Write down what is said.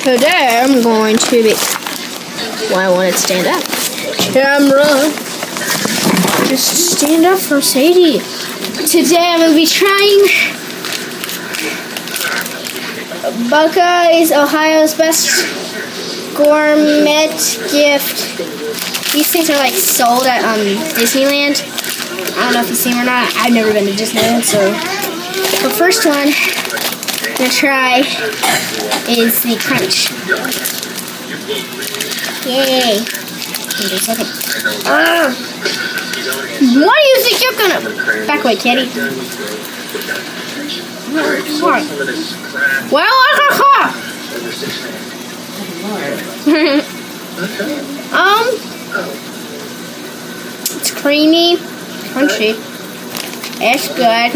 Today I'm going to be. Why I want it to stand up? Camera. Just stand up for Sadie. Today I'm going to be trying Buckeyes, Ohio's best gourmet gift. These things are like sold at Disneyland. I don't know if you've seen them or not. I've never been to Disneyland, so the first one I'm going to try is the Crunch. Yay. Wait a second. What do you think you're gonna... Back away, kitty. Well, I got caught. It's creamy, crunchy. It's good.